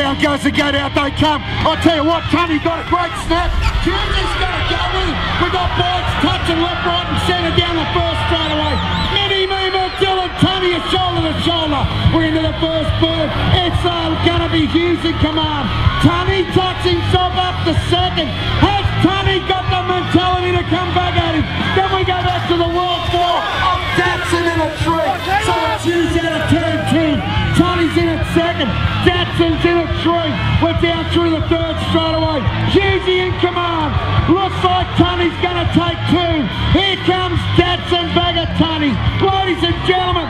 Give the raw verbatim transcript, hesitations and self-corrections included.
down goes the gate, out they come. I tell you what, Tony got a great snap. Hughes got to go with him. We got Boyd's touching left, right and centre down the first straight away. Mini Mima, Dylan, Tony are shoulder to shoulder. We're into the first bird. It's uh, going to be Hughes in command. Tony tucks himself up to second. Has Tony got the mentality to come back at him? Then we go back to the world four of Datsun in a tree. So it's Hughes out of turn two. Tony's in at second. Datsun's in at three. We're down through the third straight away. Hughesy in command. Looks like Tony's going to take two. Here comes Datsun back at Tony. Ladies and gentlemen,